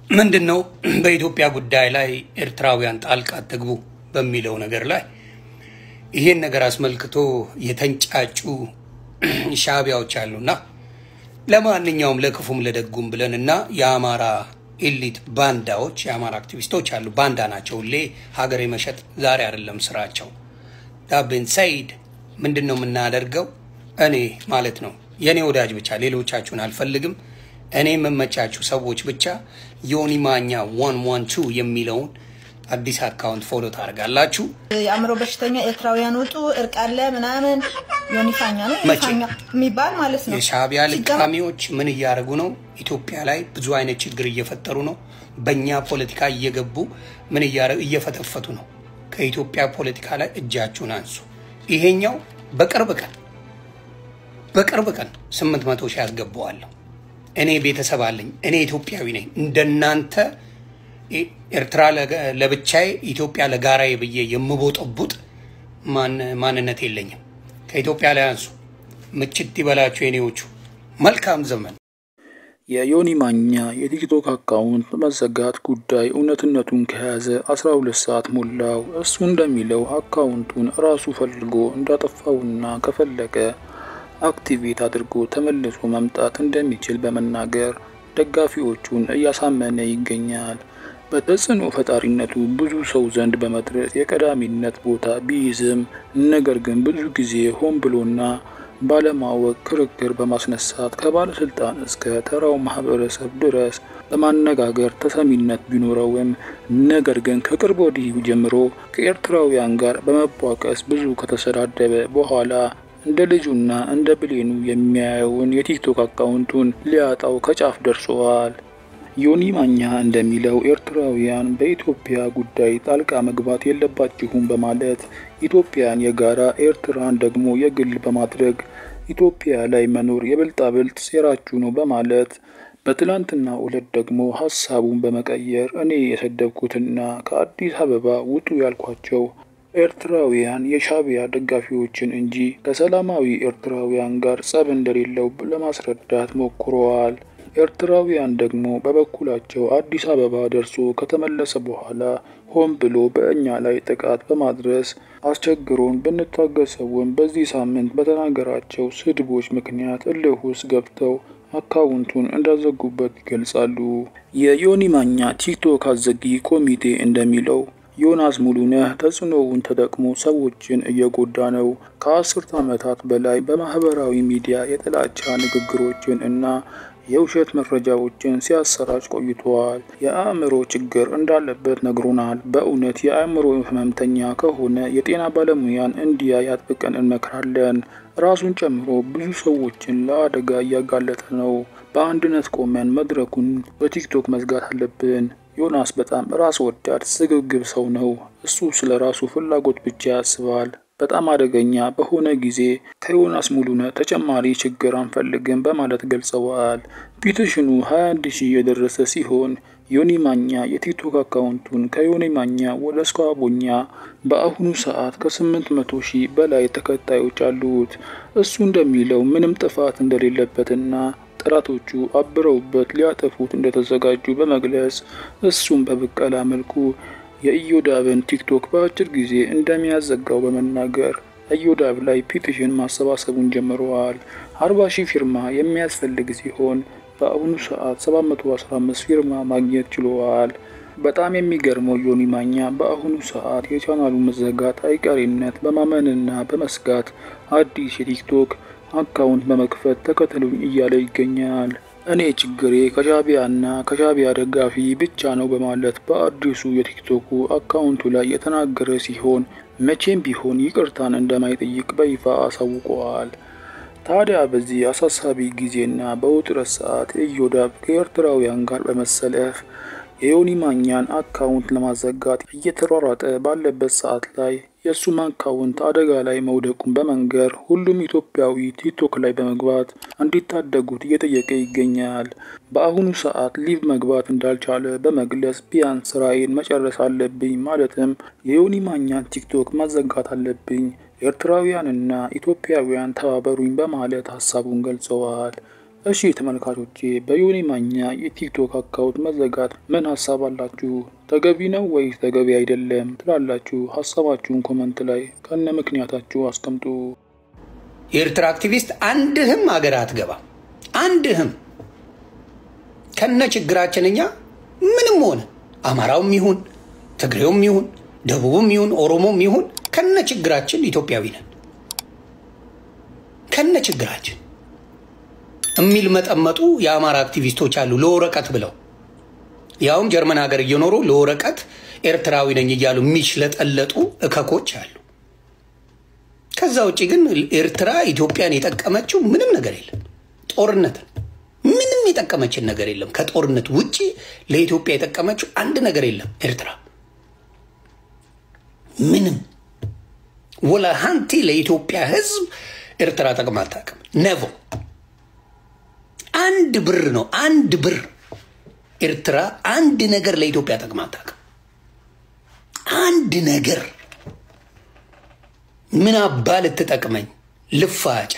ምንድነው በኢትዮጵያ ጉዳይ ላይ ኤርትራውያን ጣልቃ ተግቡ በሚለው ነገር ላይ ይሄን ነገር አስመልክቶ የተንጫጩ ሻቢያዎች አሉና ለማንኛውም ለክፉም ለደጉም ብለንና የአማራ ኤሊት ባንዳዎች የአማራ አክቲቪስቶች አሉ ባንዳ ናቸው ሀገር የመሸጥ ዛሬ አይደለም ስራቸው ዳብን ሰይድ ምንድነው የምናደርገው እኔ ማለት ነው የኔ ወዳጅ ብቻ ሌሎቻችሁን አልፈልግም እኔ መመቻችሁ ሰዎች ብቻ ዮኒ ማኛ 112 የሚለውን አዲስ አካውንት ፎሎ ታርጋላችሁ ያምሮ በሽተኛ ኤርትራውያን ወጡ እርቃለ ምናምን ዮኒ ፋኛ ነው ፋኛ የሚባል ማለት ነው የሻቢያ ልቃሚዎች ምን ያያርጉ ነው ኢትዮጵያ ላይ ብዙ አይነት ችግር እየፈጠሩ ነው በእኛ ፖለቲካ እየገቡ ምን እየፈተፈቱ ነው ከኢትዮጵያ ፖለቲካ ላይ እጃችሁን አንሱ ይሄኛው በቅርብ ቀን 800 ሺህ ያስገባዋለሁ እኔ ቤተሰብ አለኝ እኔ ኢትዮጵያዊ ነኝ እንደናንተ ኤርትራ ለብቻዬ ኢትዮጵያ ለጋራዬ ብዬ የምቦጠቡጥ ማንነት የለኝም ከኢትዮጵያ ላይ አንሱ ምችት ይበላችሁ የኔዎቹ መልካም ዘመን የዮኒ ማኛ የቲክቶክ አካውንት መዘጋት ጉዳይ እውነትነቱን ከያዘ 12 ሰዓት ሞላው እሱ እንደሚለው አካውንቱን ራሱ ፈልጎ እንዳጠፋውና ከፈለገ አክቲቬት አድርጎ ተመልሶ መምጣት እንደሚችል በመናገር ደጋፊዎቹን እያሳመነ ይገኛል በተጽዕኖ ፈጣሪነቱ ብዙ ሰው ዘንድ በመድረስ የቀዳሚነት ቦታ ቢይዝም ነገር ግን ብዙ ጊዜ ሆን ብሎና ባለማወቅ ክርክር በማስነሳት ከባለስልጣን እስከ ተራው ማህበረሰብ ድረስ ለማነጋገር ተሰሚነት ቢኖረውም ነገር ግን ከቅርብ ወዲህ ጀምሮ ከኤርትራውያን ጋር በመቧቀስ ብዙ ከተሰዳደበ በኋላ እንደ ልጁና እንደ ብሌኑ የሚያየውን የቲክቶክ አካውንቱን ሊያጣው ከጫፍ ደርሷል ዮኒ ማኛ እንደሚለው ኤርትራውያን በኢትዮጵያ ጉዳይ ጣልቃ መግባት የለባችሁም በማለት ኢትዮጵያን የጋራ ኤርትራን ደግሞ የግል በማድረግ ኢትዮጵያ ላይ መኖር የብልጣብልጥ ሴራችሁ ነው በማለት በትላንትና ዕለት ደግሞ ሐሳቡን በመቀየር እኔ የሰደብኩትና ከአዲስ አበባ ውጡ ያልኳቸው ኤርትራውያን የሻቢያ ደጋፊዎችን እንጂ ከሰላማዊ ኤርትራውያን ጋር ጸብ እንደሌለው ለማስረዳት ሞክረዋል ኤርትራውያን ደግሞ በበኩላቸው አዲስ አበባ ደርሶ ከተመለሰ በኋላ ሆን ብሎ በእኛ ላይ ጥቃት በማድረስ አስቸግሮን በነታገሰውን በዚህ ሳምንት በተናገራቸው ስድቦች ምክንያት እልሁስ ገብተው አካውንቱን እንዳዘጉበት ይገልጻሉ የዮኒ ማኛ ቲክቶክ አዘጊ ኮሚቴ እንደሚለው ዮናስ ሙሉነህ ተጽዕኖውን ተጠቅሞ ሰዎችን እየጎዳ ነው ከ10 ዓመታት በላይ በማህበራዊ ሚዲያ የጥላቻ ንግግሮችን እና የውሸት መረጃዎችን ሲያሰራጭ ቆይቷል የአእምሮ ችግር እንዳለበት ነግሮናል በእውነት የአእምሮ ህመምተኛ ከሆነ የጤና ባለሙያን እንዲያ ያጥብቀን እንመክራለን ራሱን ጨምሮ ብዙ ሰዎችን ለአደጋ ያጋለጠ ነው በአንድነት ቆመን መድረኩን በቲክቶክ መዝጋት አለብን ዮናስ በጣም ራስ ወዳድ ስግብግብ ሰው ነው እሱ ስለራሱ ፍላጎት ብቻ ያስባል በጣም አደገኛ በሆነ ጊዜ ከዮናስ ሙሉነህ ተጨማሪ ችግር አንፈልግም በማለት ገልጸዋል ፒቲሽኑ 21000 የደረሰ ሲሆን ዮኒ ማኛ የቲክቶክ አካውንቱን ከዮኒ ማኛ ወደ ስኳቦኛ በአሁኑ ሰዓት ከ800,000 በላይ ተከታዮች አሉት እሱ እንደሚለው ምንም ጥፋት እንደሌለበትና ጥራቶቹ አብረውበት ሊያጠፉት እንደተዘጋጁ በመግለጽ እሱም በብቀላ መልኩ የኢዮዳብን ቲክቶክ በአጭር ጊዜ እንደሚያዘጋው በመናገር ኢዮዳብ ላይ ፒቲሽን ማሰባሰቡን ጀምረዋል 40,000 ፊርማ የሚያስፈልግ ሲሆን በአሁኑ ሰዓት 715 ፊርማ ማግኘት ችለዋል በጣም የሚገርመው ዮኒ ማኛ በአሁኑ ሰዓት የቻናሉ መዘጋት አይቀሬነት በማመንና በመስጋት አዲስ የቲክቶክ አካውንት በመክፈት ተከተሉኝ እያለ ይገኛል እኔ ችግሬ ከሻቢያና ከሻቢያ ደጋፊ ብቻ ነው በማለት በአዲሱ የቲክቶክ አካውንቱ ላይ የተናገረ ሲሆን መቼም ቢሆን ይቅርታን እንደማይጠይቅ በይፋ አሳውቋል ታዲያ በዚህ አሳሳቢ ጊዜና በውጥረት ሰዓት ኢዮዳብ ከኤርትራውያን ጋር በመሰለፍ የዮኒ ማኛን አካውንት ለማዘጋት እየተሯሯጠ ባለበት ሰዓት ላይ የሱም አካውንት አደጋ ላይ መውደቁን በመንገር ሁሉም ኢትዮጵያዊ ቲክቶክ ላይ በመግባት እንዲታደጉት እየጠየቀ ይገኛል በአሁኑ ሰዓት ሊቭ መግባት እንዳልቻለ በመግለጽ ቢያንስ ስራዬን መጨረስ አለብኝ ማለትም የዮኒ ማኛን ቲክቶክ ማዘጋት አለብኝ ኤርትራውያንና ኢትዮጵያውያን ተባበሩኝ በማለት ሐሳቡን ገልጸዋል እሺ ተመልካቾቼ በዮኒ ማኛ የቲክቶክ አካውንት መዘጋት ምን ሐሳብ አላችሁ? ተገቢ ነው ወይስ ተገቢ አይደለም ትላላችሁ? ሐሳባችሁን ኮሜንት ላይ ከነ ምክንያታችሁ አስቀምጡ። የኤርትራ አክቲቪስት አንድህም ሀገር አትገባም። አንድህም ከነ ችግራችን እኛ ምንም ሆነ አማራውም ይሁን ትግሬውም ይሁን ደቡብም ይሁን ኦሮሞም ይሁን ከነ ችግራችን ኢትዮጵያዊ ነን። ከነ ችግራችን እሚል መጠመጡ የአማራ አክቲቪስቶች አሉ ለወረቀት ብለው ያውም ጀርመን ሀገር እየኖሩ ለወረቀት ኤርትራዊ ነኝ እያሉ የሚሽለጠለጡ እከኮች አሉ። ከዛ ውጪ ግን ኤርትራ ኢትዮጵያን የጠቀመችው ምንም ነገር የለም። ጦርነት ምንም የጠቀመችን ነገር የለም። ከጦርነት ውጪ ለኢትዮጵያ የጠቀመችው አንድ ነገር የለም። ኤርትራ ምንም ወላ ሃንቲ ለኢትዮጵያ ሕዝብ ኤርትራ ጠቅማ አታውቅም። ነቮ አንድ ብር ነው አንድ ብር ኤርትራ አንድ ነገር ለኢትዮጵያ ጠቅማ አታውቅም። አንድ ነገር ምን አባል ተጠቅመኝ ልፋጫ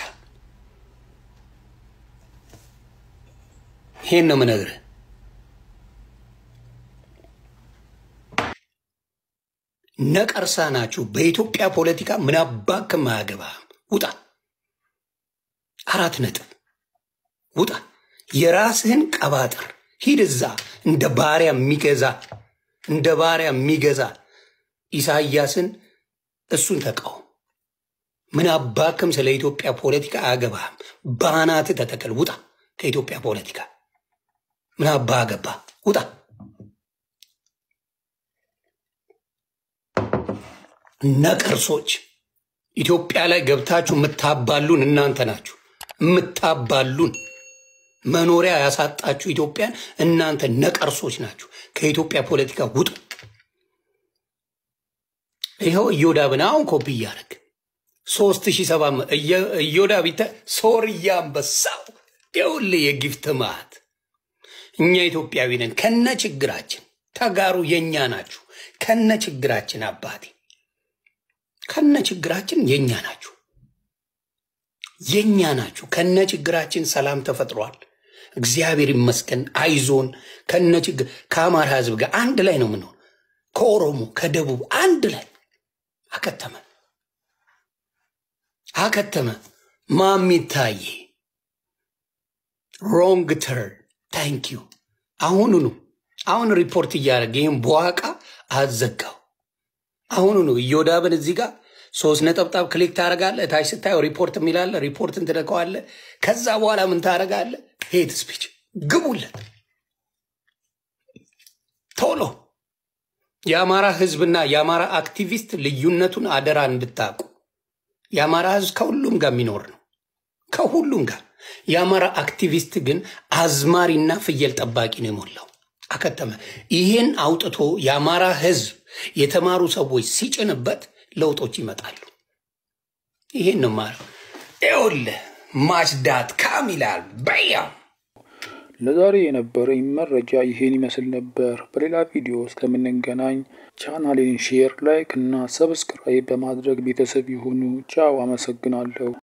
ይሄን ነው የምነግርህ። ነቀርሳ ናችሁ። በኢትዮጵያ ፖለቲካ ምን አባክ ማያገባ ውጣ። 4 ነጥብ ውጣ። የራስህን ቀባጥር ሂድ እዛ እንደ ባሪያ የሚገዛ ኢሳያስን እሱን ተቃወም። ምን አባክም ስለ ኢትዮጵያ ፖለቲካ አያገባህም። ባናት ተተከል ውጣ ከኢትዮጵያ ፖለቲካ ምን አባ አገባ ውጣ። ነቀርሶች ኢትዮጵያ ላይ ገብታችሁ የምታባሉን እናንተ ናችሁ። የምታባሉን መኖሪያ ያሳጣችሁ ኢትዮጵያን እናንተ ነቀርሶች ናችሁ። ከኢትዮጵያ ፖለቲካ ውጡ። ይኸው ኢዮዳብን አሁን ኮፒ እያደረግ 3700 ኢዮዳብ ሶርያ አንበሳው ይኸውልህ የጊፍት ማት እኛ ኢትዮጵያዊ ነን ከነ ችግራችን። ተጋሩ የኛ ናችሁ ከነ ችግራችን። አባቴ ከነ ችግራችን የኛ ናችሁ የኛ ናችሁ ከነ ችግራችን። ሰላም ተፈጥሯል እግዚአብሔር ይመስገን። አይዞን ከነ ችግር ከአማራ ህዝብ ጋር አንድ ላይ ነው ምንሆን። ከኦሮሞ ከደቡብ አንድ ላይ አከተመ ማሚታዬ ሮንግ ተርን ታንክ ዩ። አሁን ሪፖርት እያደረገ ይህም በዋቃ አዘጋው። አሁኑኑ ኢዮዳብን እዚህ ጋር 3 ነጠብጣብ ክሊክ ታደርጋለህ። ታች ስታየው ሪፖርት የሚላለ ሪፖርትን ትነካዋለህ። ከዛ በኋላ ምን ታደርጋለህ? ሄት ስፒች ግቡለት ቶሎ። የአማራ ህዝብና የአማራ አክቲቪስት ልዩነቱን አደራ እንድታቁ። የአማራ ህዝብ ከሁሉም ጋር የሚኖር ነው ከሁሉም ጋር። የአማራ አክቲቪስት ግን አዝማሪና ፍየል ጠባቂ ነው የሞላው። አከተመ። ይሄን አውጥቶ የአማራ ህዝብ የተማሩ ሰዎች ሲጭንበት ለውጦች ይመጣሉ። ይሄን ነው ማለት ይኸውልህ ማችዳት ካሚላል በያ። ለዛሬ የነበረኝ መረጃ ይሄን ይመስል ነበር። በሌላ ቪዲዮ እስከምንገናኝ ቻናሌን ሼር፣ ላይክ እና ሰብስክራይብ በማድረግ ቤተሰብ ይሁኑ። ቻው፣ አመሰግናለሁ።